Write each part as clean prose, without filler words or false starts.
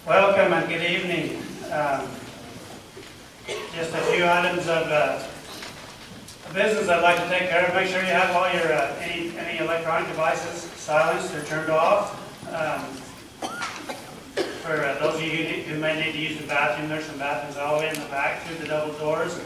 Welcome and good evening. Just a few items of business I'd like to take care of. Make sure you have all your any electronic devices silenced or turned off. For those of you who may need to use the bathroom, there's some bathrooms all the way in the back through the double doors.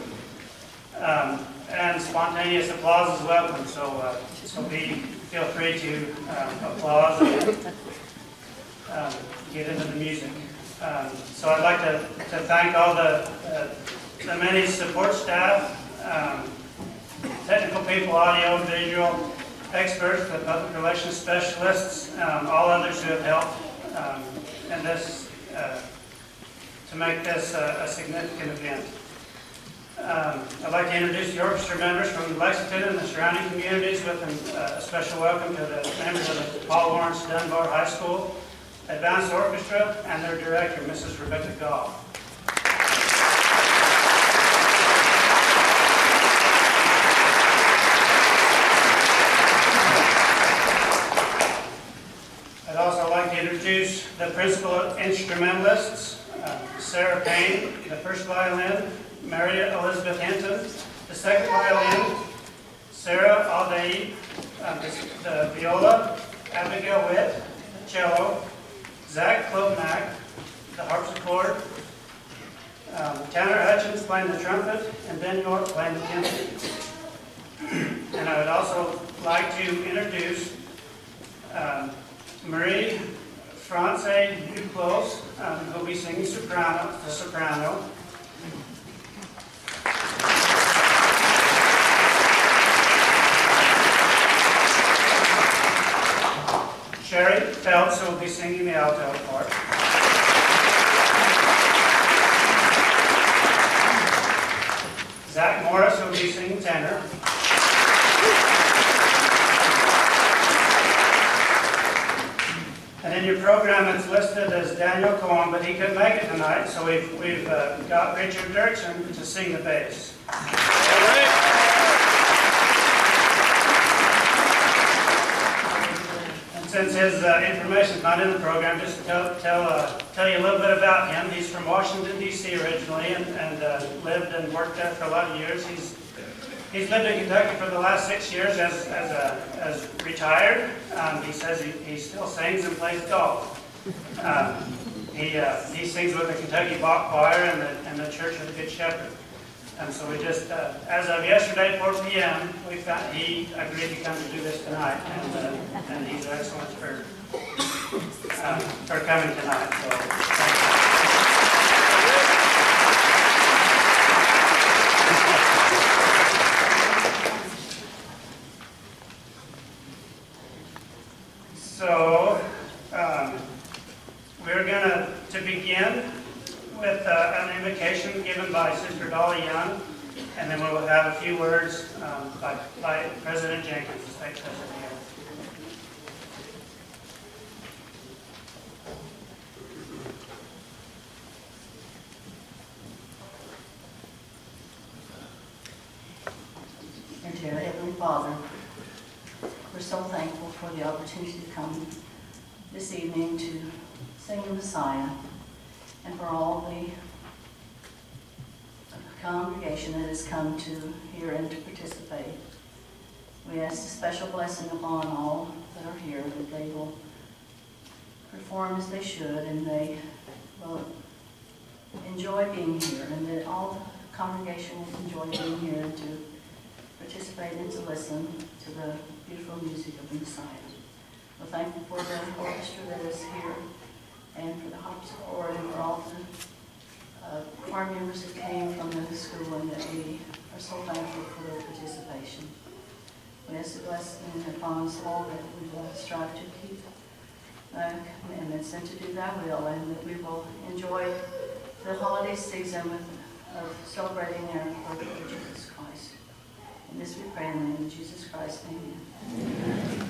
And spontaneous applause is welcome, so feel free to applause and get into the music. So I'd like to thank all the many support staff, technical people, audio, visual experts, the public relations specialists, all others who have helped in this to make this a significant event. I'd like to introduce the orchestra members from Lexington and the surrounding communities with a special welcome to the members of the Paul Lawrence Dunbar High School Advanced Orchestra and their director, Mrs. Rebecca Goff. I'd also like to introduce the principal instrumentalists, Sarah Payne, the first violin, Mary Elizabeth Hinton, the second violin, Sarah Alday, the viola, Abigail Witt, the cello, Zach Klobnak, the harpsichord, Tanner Hutchins playing the trumpet, and Ben York playing the timpani. And I would also like to introduce Marie France Duclos, who will be singing the soprano. Sherry Phelps, who will be singing the alto part. Zach Morris, who will be singing tenor. And in your program it's listed as Daniel Cohen, but he couldn't make it tonight, so we've got Richard Dirksen to sing the bass. All right. Since his information is not in the program, just to tell you a little bit about him. He's from Washington, D.C. originally and lived and worked there for a lot of years. He's lived in Kentucky for the last 6 years as retired. He says he still sings and plays golf. He sings with the Kentucky Bach Choir and the Church of the Good Shepherd. And so we just, as of yesterday, 4 p.m., we found he agreed to come to do this tonight, and he's excellent for coming tonight. So, thank you. So we're going to begin with an invocation given by Sister Dolly Young, and then we'll have a few words by President Jenkins, the State President here. And dear Heavenly Father, we're so thankful for the opportunity to come this evening to sing the Messiah, and for all the congregation that has come to hear and to participate. We ask a special blessing upon all that are here, that they will perform as they should, and they will enjoy being here, and that all the congregation will enjoy being here and to participate and to listen to the beautiful music of the Messiah. We're thankful for the orchestra that is here, and for the harpsichord, and for all the choir members that came from the school, and that we are so thankful for their participation. We ask a blessing upon us all, that we will strive to keep commandments and to do thy will, and that we will enjoy the holiday season of celebrating our birth of Jesus Christ. And this we pray in the name of Jesus Christ. Amen. Amen.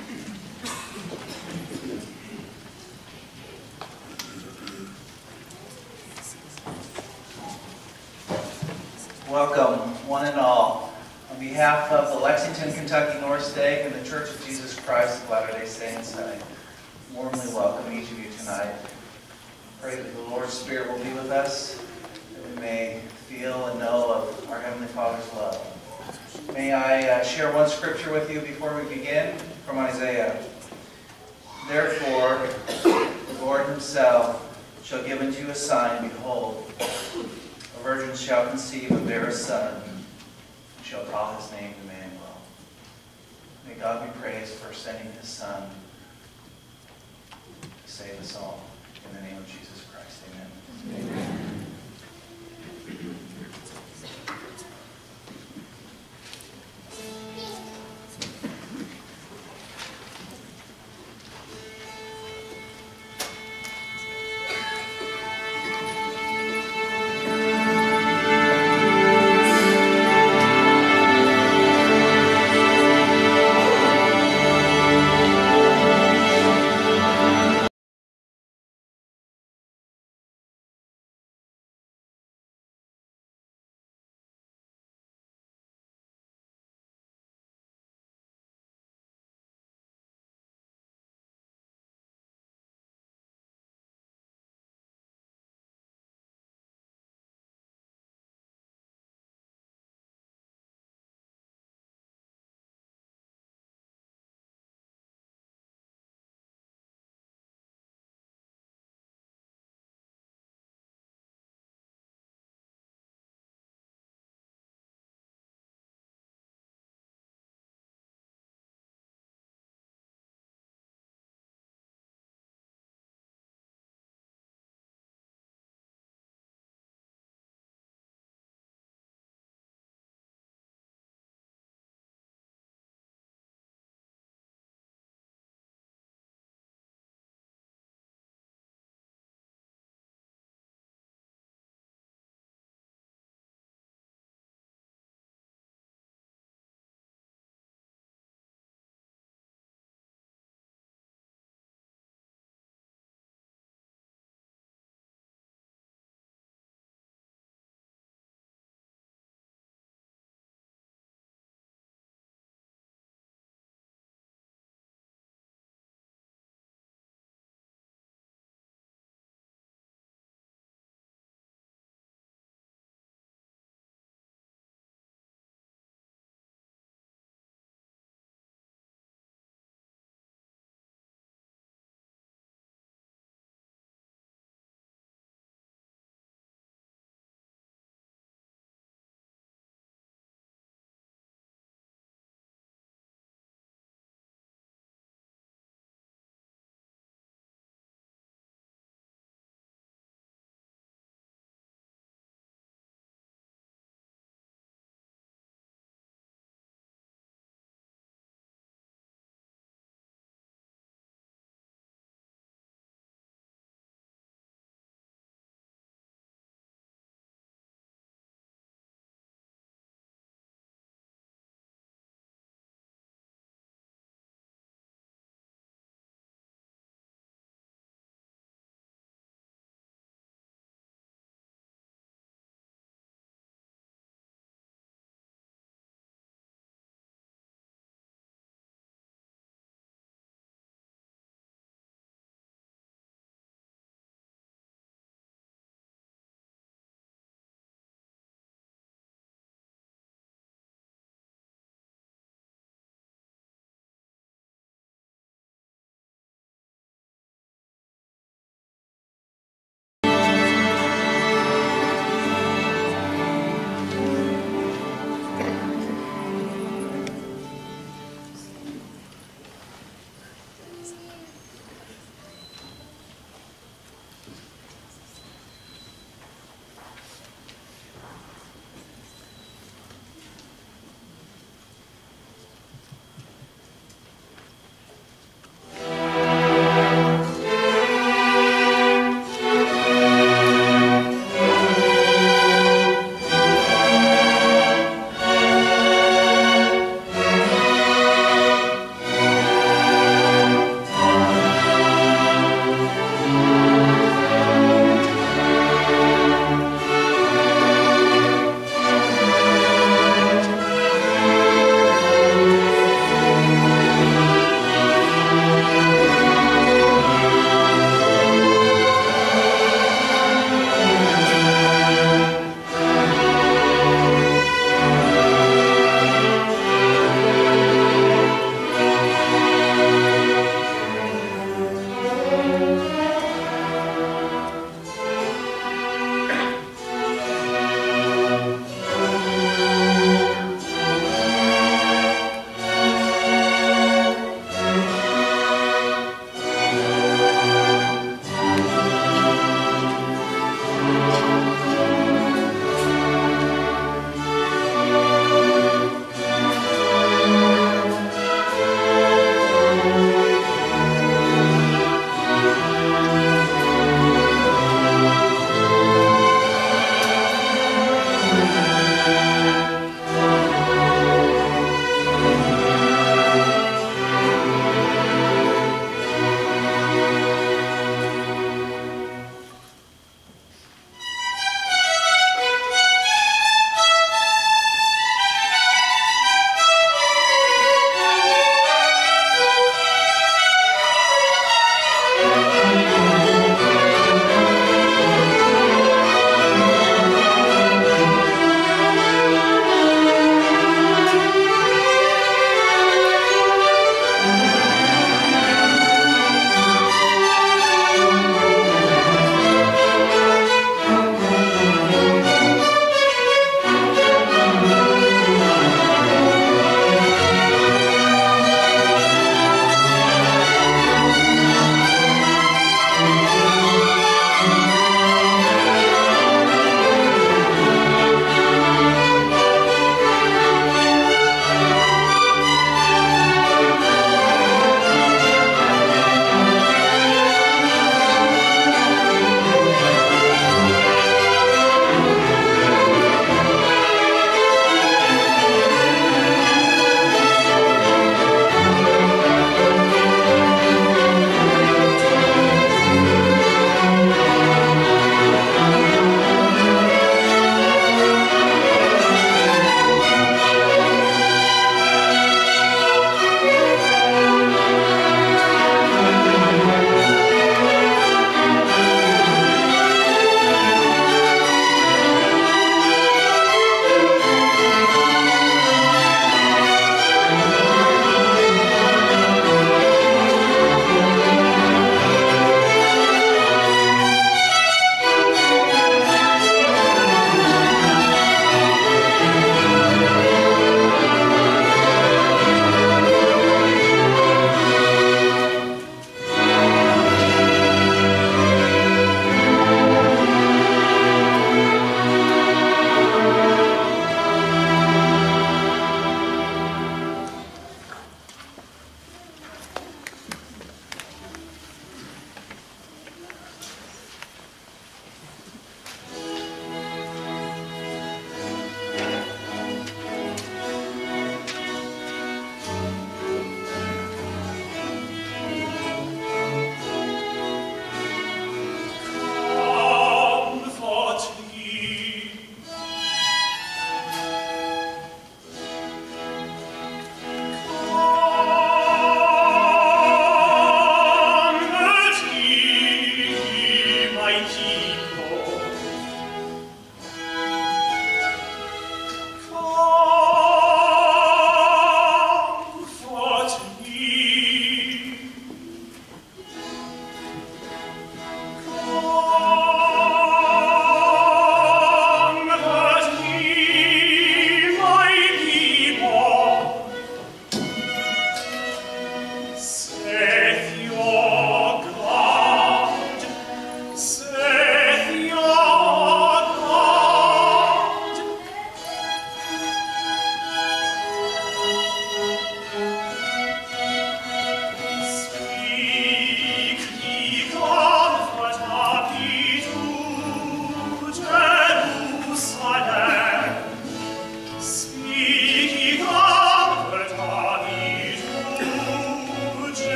Welcome, one and all. On behalf of the Lexington, Kentucky North Stake and the Church of Jesus Christ of Latter-day Saints, I warmly welcome each of you tonight. Pray that the Lord's Spirit will be with us, that we may feel and know of our Heavenly Father's love. May I share one scripture with you before we begin from Isaiah. Therefore, the Lord himself shall give unto you a sign, behold, a virgin shall conceive and bear a son, and shall call his name Emmanuel. May God be praised for sending his Son to save us all. In the name of Jesus Christ, amen. Amen.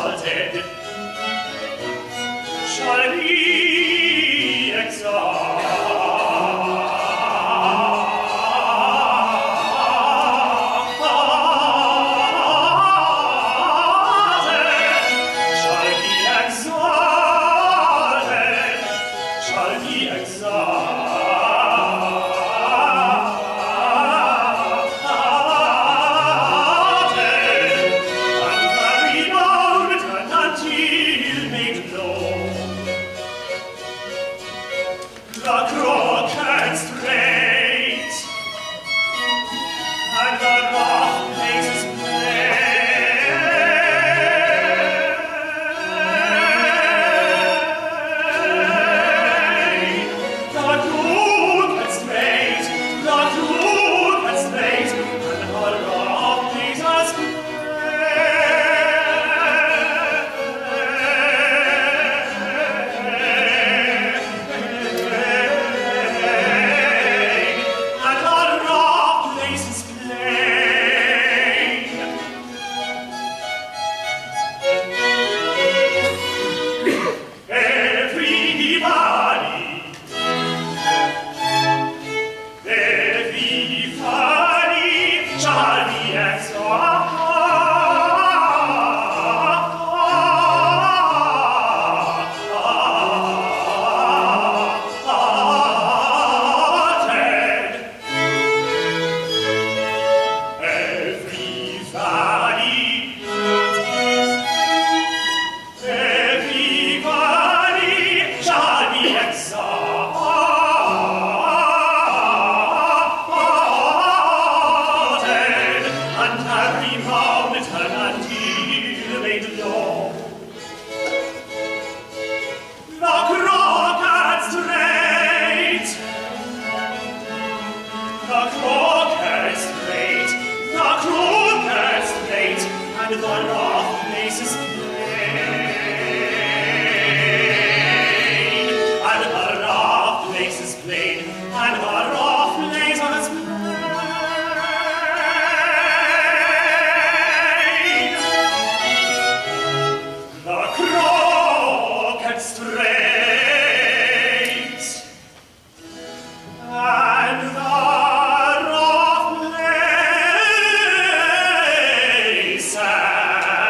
exalted, shall be sad.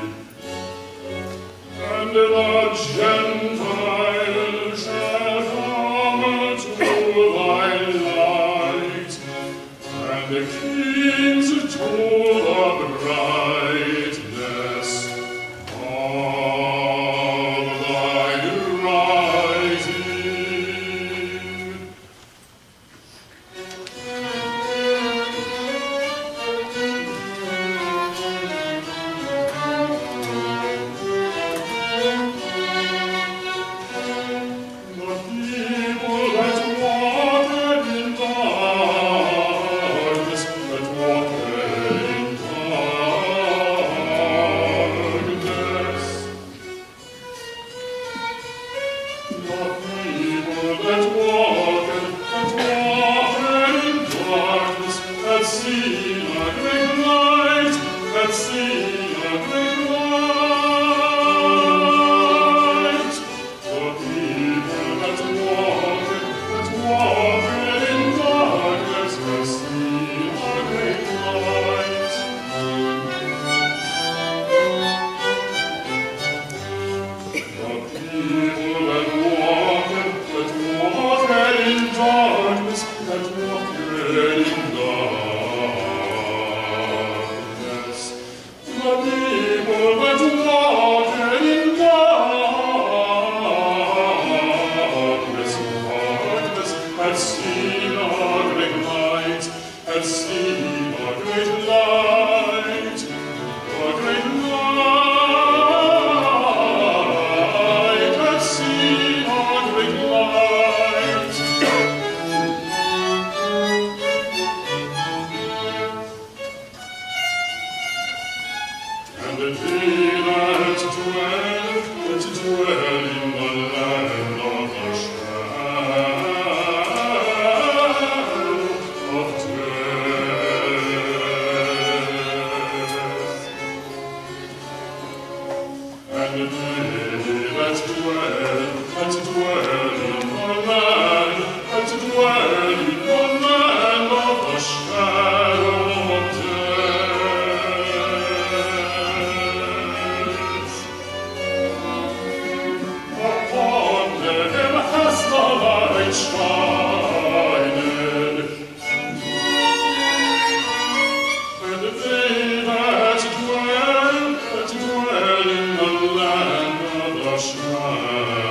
And the Gentile shall come to thy light, and the kings to the brightness of thy rising. The people that walked in darkness, that walked in darkness. The people that walked in darkness had seen a great light, had seen a great light. The people that walked in darkness had seen a great light. The people that walked in darkness, that walked in darkness. The people that walked in darkness, had seen a great light, had seen a great light, a great light, had seen a great light. And the day that dwell in the land of the shadow of death. And the day that dwell in the land, of the shadow of death. Upon them has the light shined, and they that dwell in the land of the shadow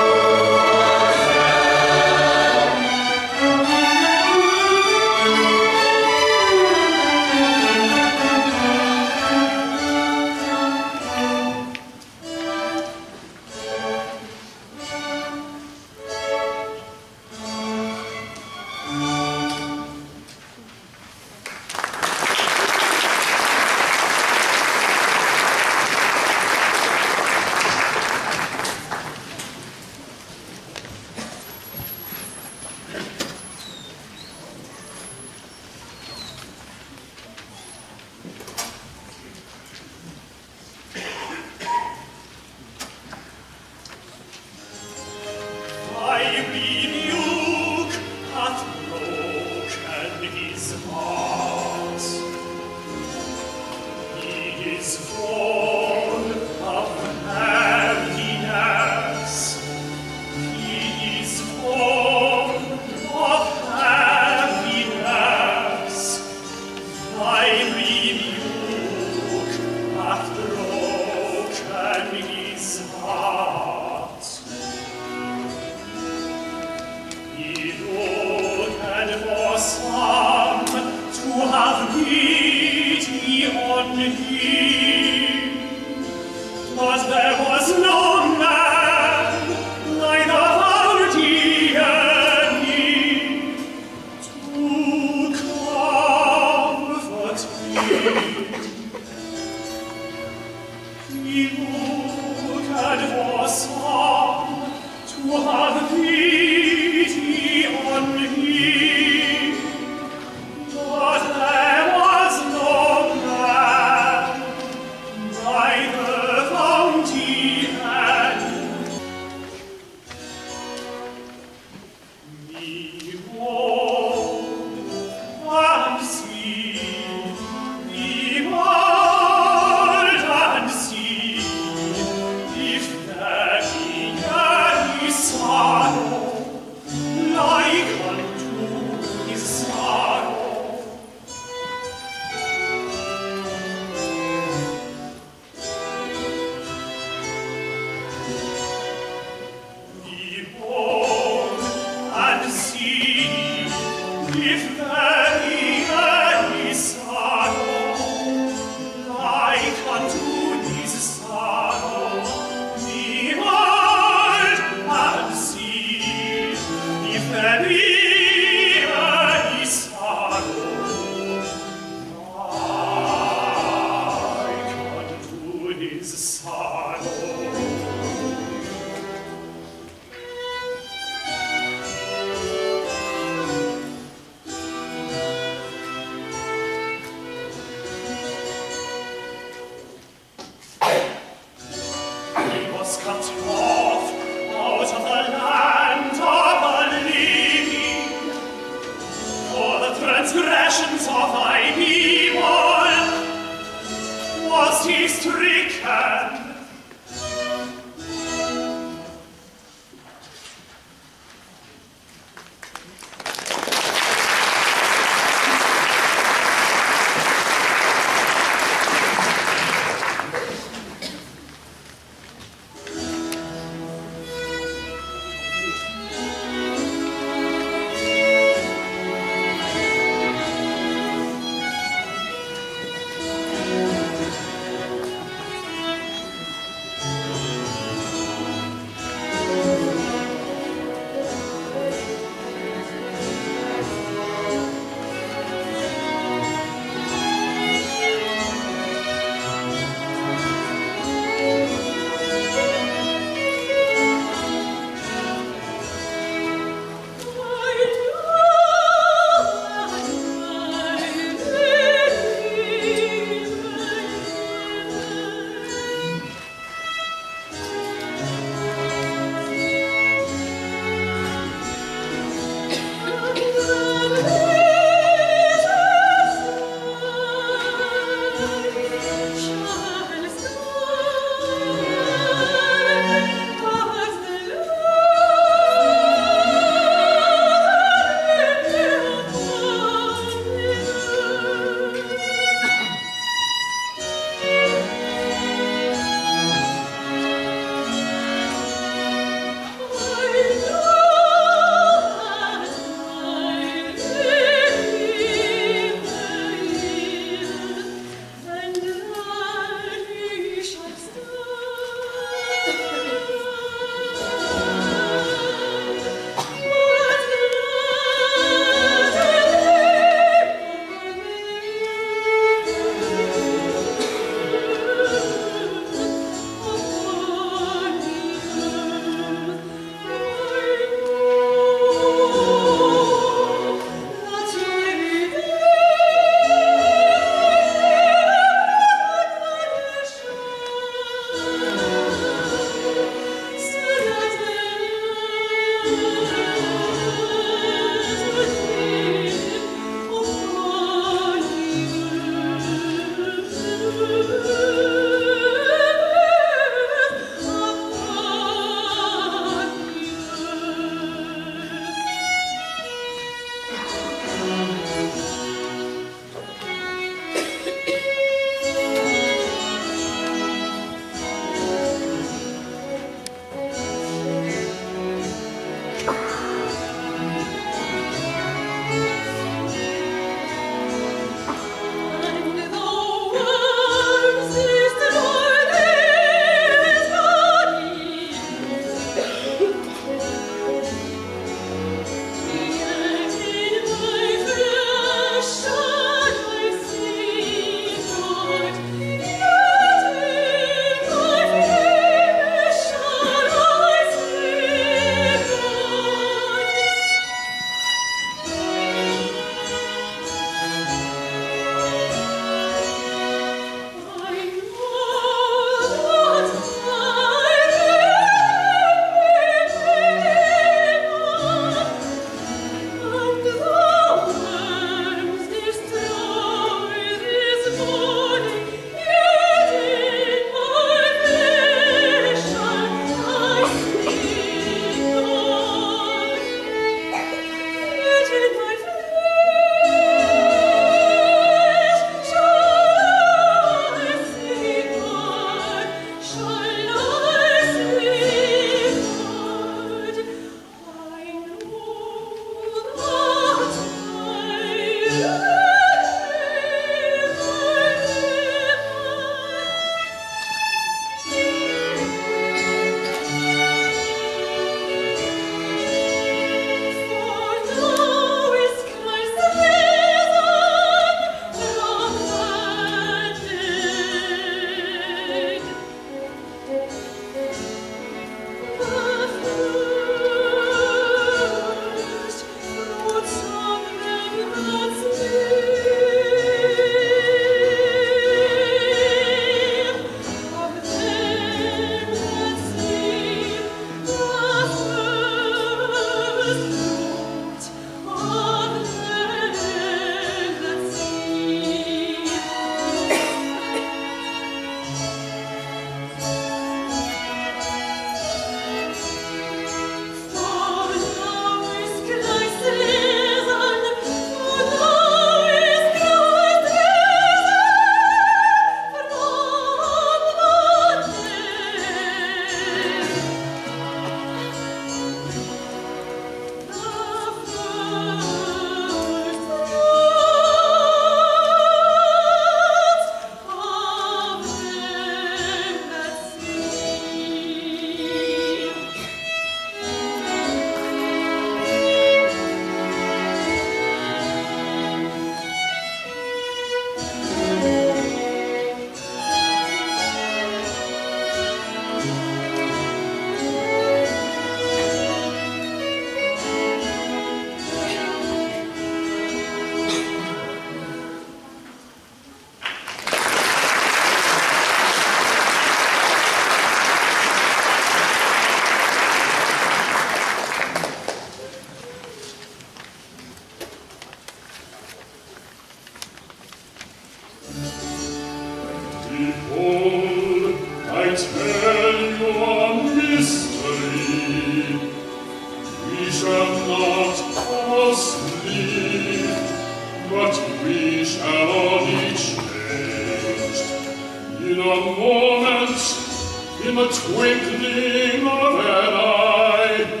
Behold, I tell you a mystery. We shall not all sleep, but we shall all be changed. In a moment, in the twinkling of an eye,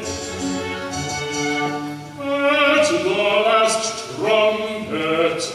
at the last trumpet,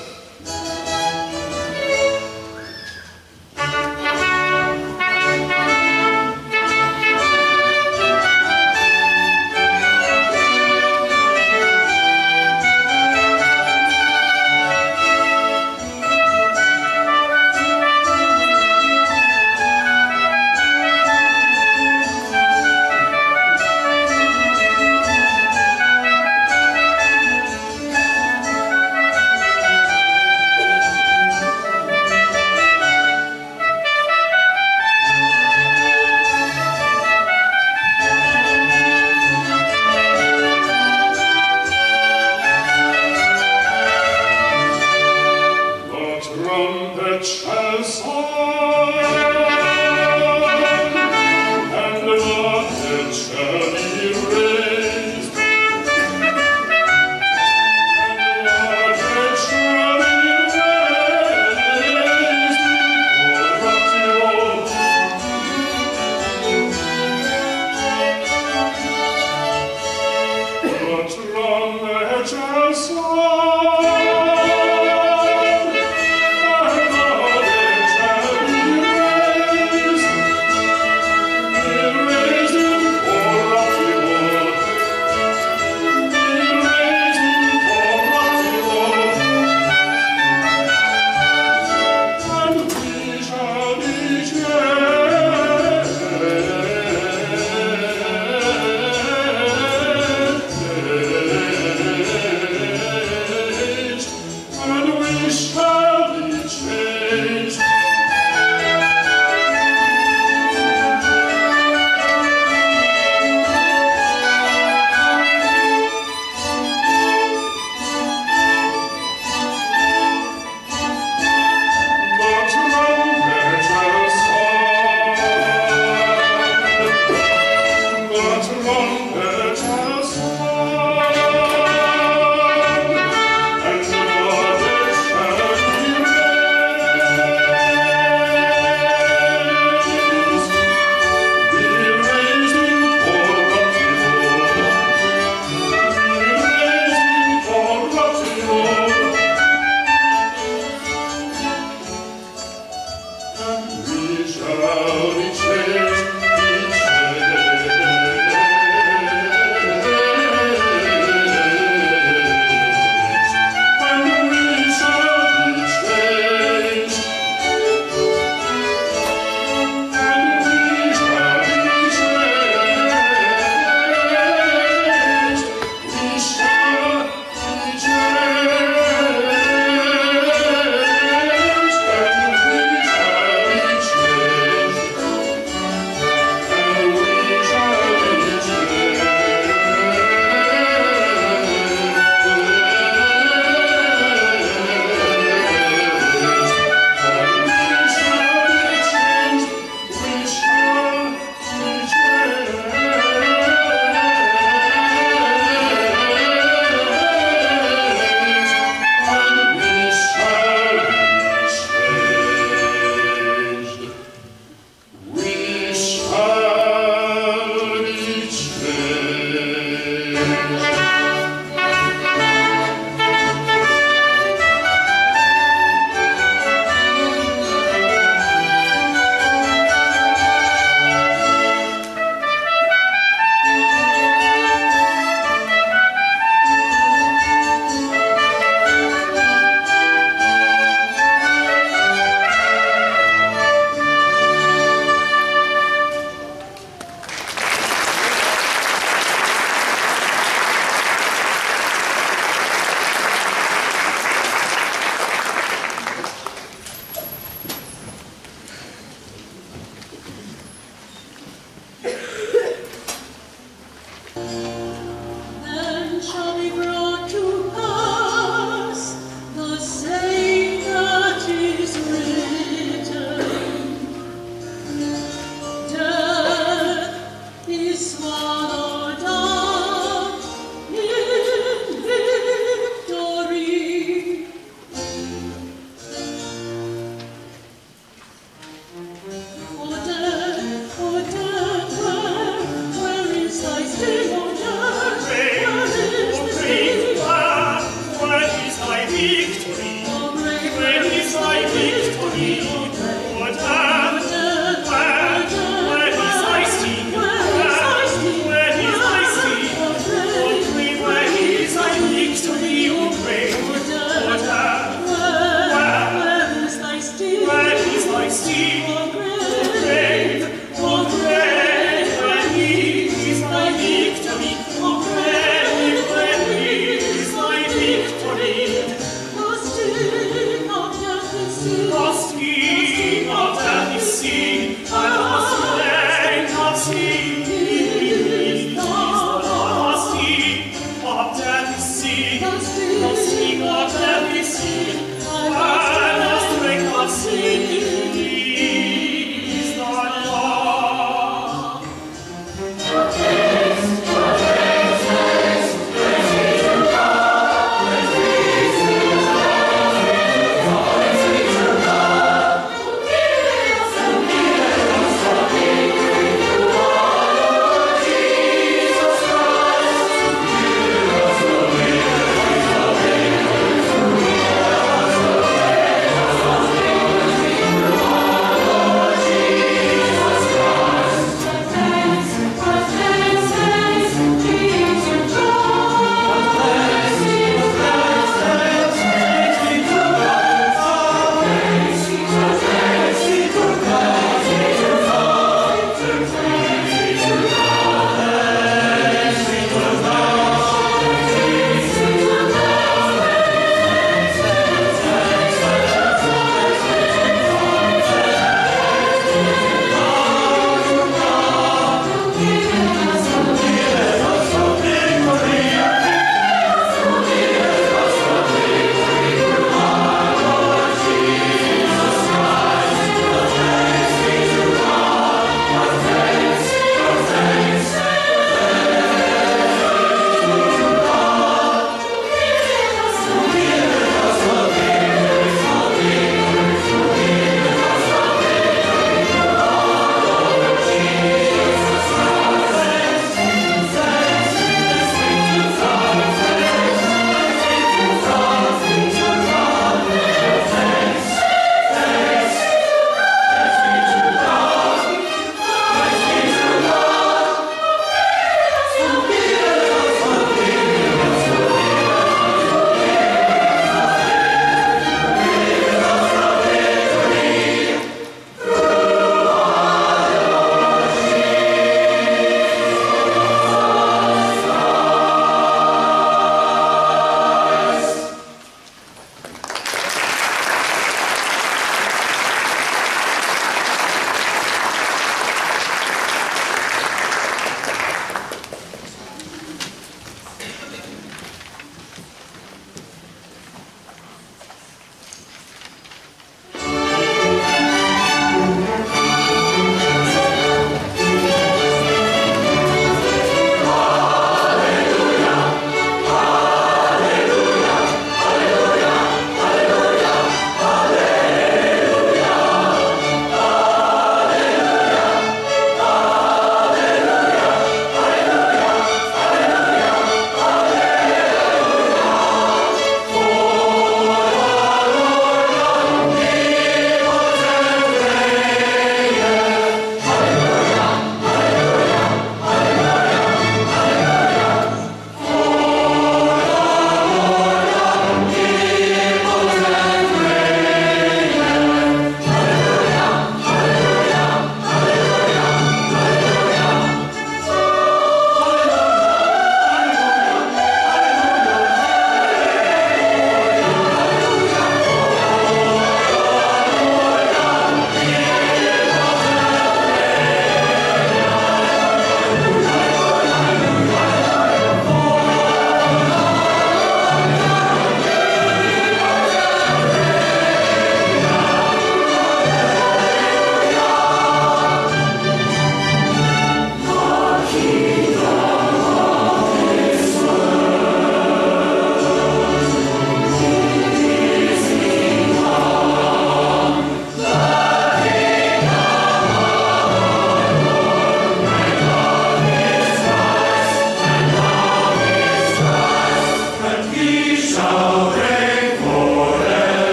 Sing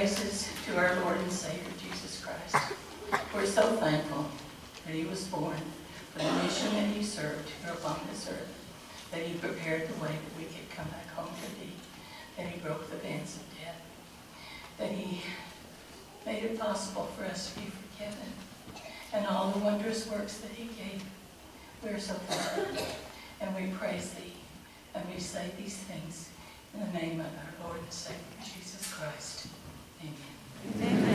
praises to our Lord and Savior, Jesus Christ. We're so thankful that he was born for the mission that he served here upon this earth, that he prepared the way that we could come back home to thee, that he broke the bands of death, that he made it possible for us to be forgiven, and all the wondrous works that he gave. We're so thankful, and we praise thee, and we say these things in the name of our Lord and Savior, Jesus Christ. Amen. Amen.